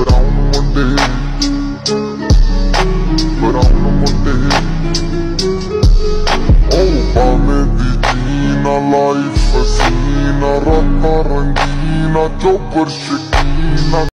brown मुंडे ओ भावे दी जीना लाइफ हसीना रातां रंगीना चौपर शकीना